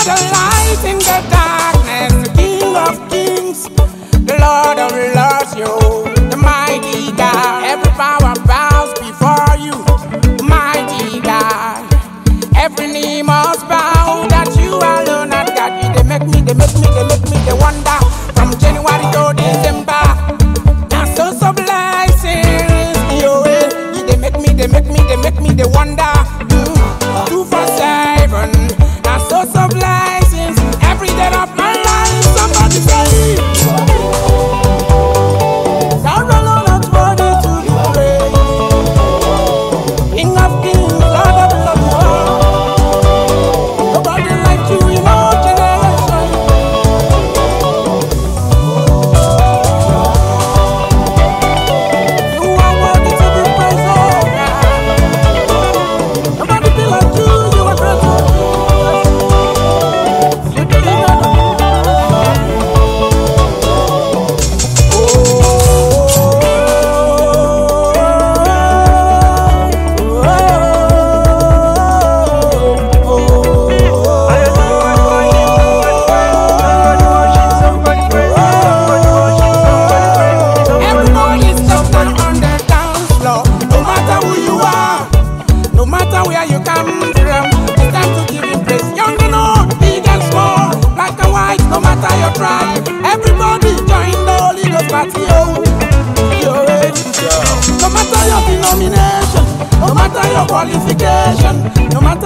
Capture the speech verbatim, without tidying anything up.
are the light in the darkness, the King of kings, the Lord of lords, yo, the mighty God. Every power bows before you, mighty God. Every knee must bow that you alone are God. They make me, they make me, they make me, they wonder from January to December. Now so so blessings, yo, eh. They make me, they make me, they make me, they wonder. Mm, two for seven. Now so so blessings every day of my life. Somebody say, thou alone art worthy to be praised. King of kings, Lord of lords, nobody like you in all generations. You are worthy to be praised, oh God. Nobody be like you, you are great. You do it all. Everybody stop down on the dance floor. No matter who you are, no matter where you come from, it's time to give him praise. Young and old, big and small, black and white, no matter your tribe. Everybody join the Holy Ghost party, oh. You're ready. No matter your denomination, no matter your qualification, no matter